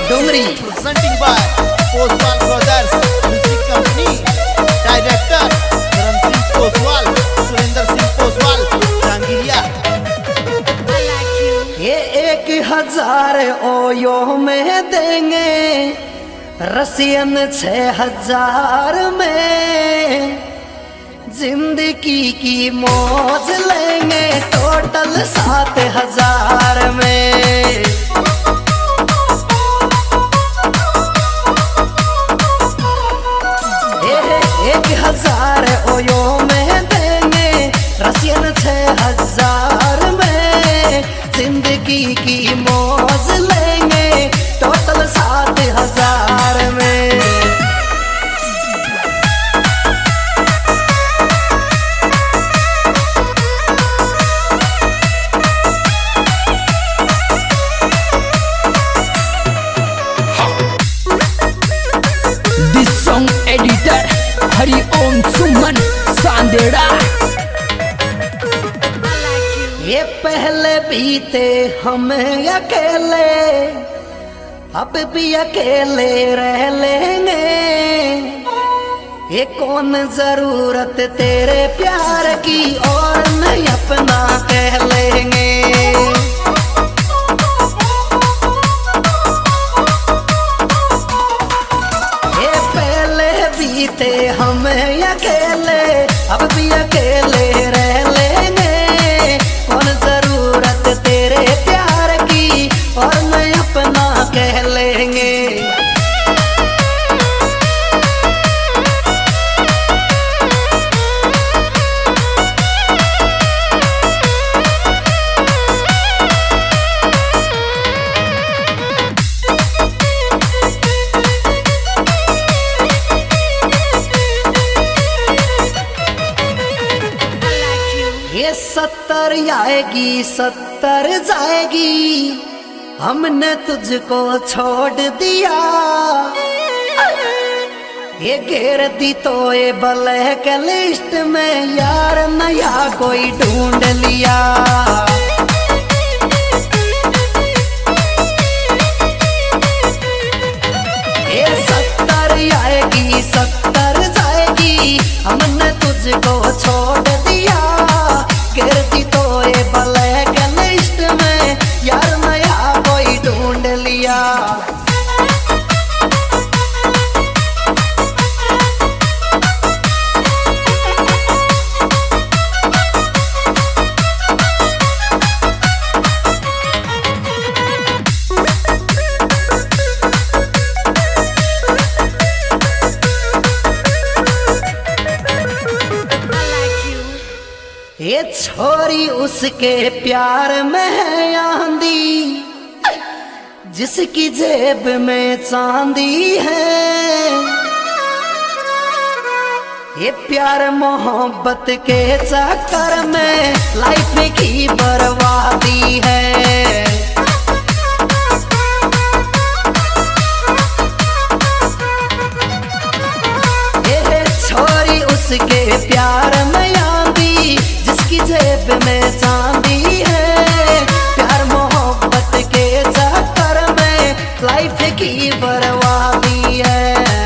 Dongri presenting by Poswal Brothers Music Company, Director Karan Singh Poswal, Surendra Singh Poswal, Jangiriya। ये 1000 OYO में देंगे, Russian 6000 में, जिंदगी की मौज लेंगे टोटल 7000 में। 1000 ओयो में देंगे, रसियन 6000 में, जिंदगी की मौज लेंगे टोटल 7000 में। This song editor Hari Om Suman Sandera. ये पहले भी थे हम अकेले, अब भी अकेले रह लेंगे। ये कौन जरूरत तेरे प्यार की और नहीं अपना कह लेंगे। ये पहले भी थे हम अकेले, अब भी अकेले रह लेंगे। कौन जरूरत तेरे प्यार की और मैं अपना कह लेंगे। ये 70 आएगी 70 जाएगी, हमने तुझको छोड़ दिया। ये घेर दी तो ये ब्लैक लिस्ट में, यार नया कोई ढूंढ लिया। ये 70 आएगी 70 जाएगी, हमने तुझको छोड़ दिया। गिरती तो ये ब्लैक लिस्ट में, यार नया कोई ढूंढ लिया। ये छोरी उसके प्यार में है आंधी, जिसकी जेब में चांदी है। ये प्यार मोहब्बत के चक्कर में लाइफ की बर्बादी है। ये छोरी उसके प्यार में आंधी, जिसकी जेब में चांदी है। प्यार मोहब्बत के चक्कर में लाइफ की बर्बादी है।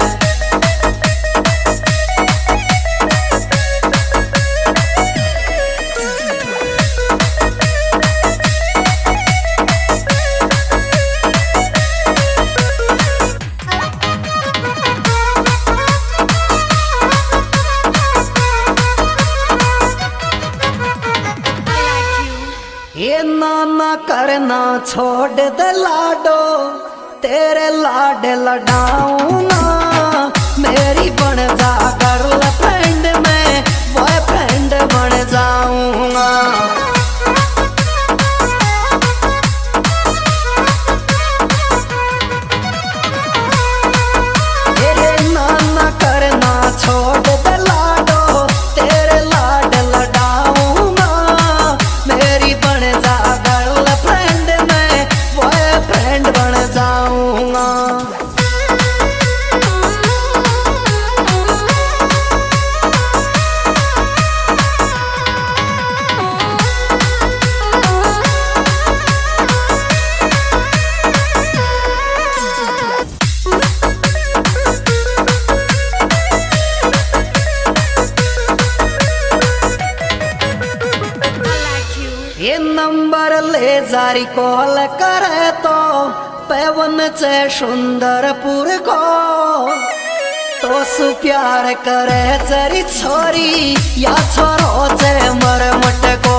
ये नाना करना छोड़ दे लाडो, तेरे लाड लडाऊंगा। मेरी बन जा गर्लफ्रेंड में बॉयफ्रेंड बन जाऊंगा। ये नाना करना छोड़ दे लाडो, तेरे लाड लडाऊंगा। मेरी बन जा गर्लफ्रेंड में बॉयफ्रेंड बन जाऊंगा। जारी कॉल करे तो पैवन से सुंदरपुर को तो सु प्यार करे जरी छोरी या छोरो से मरमट को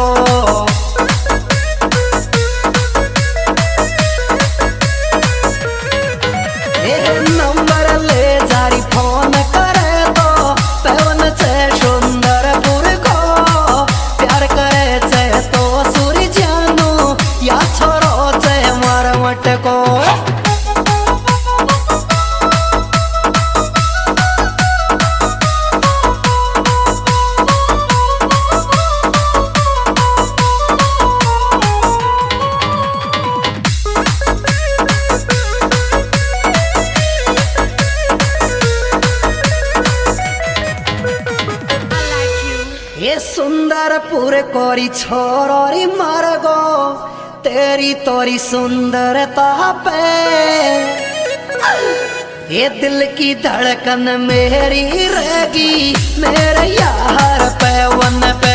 नंबर ले जारी फोन करे तो पैवन से सुंदरपुर को प्यार करे से तो सूरी जानू या छोरो से मरमट को ये सुंदरपुर कोरी छोरोरी मरगो तेरी तोरी सुंदरता पे ये दिल की धड़कन मेरी रहेगी मेरे यार पैवन पे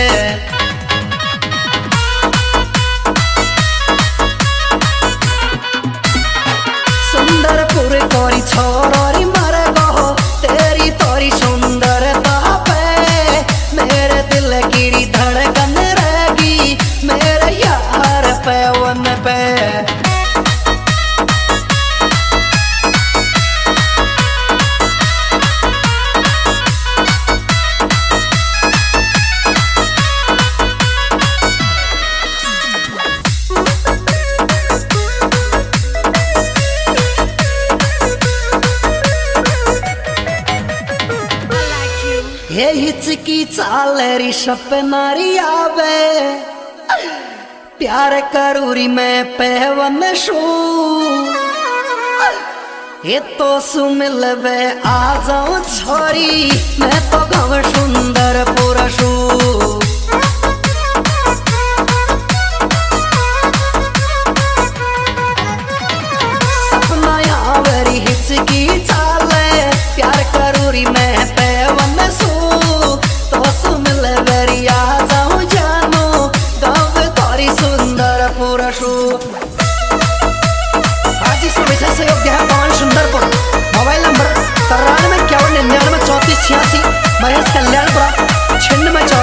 सुंदरपुर कोरी छोरोरी मरगो तेरी तोरी सुंदरता पे मेरे दिल की धड़कन रहेगी मेरे यार पैवन पे ये हिचकी चाल री सपनारी आवे प्यार करूरी मैं पैवन शू ये तो सुमिल वे आ जाऊं छोरी मैं तो गाँव सुंदरपुर शू सपना आवेरी हिचकी चाल प्यार करूरी मैं पैवन सुंदरपुर मोबाइल नंबर 93 51 99 34 86 महेश कल्याणपुरा 96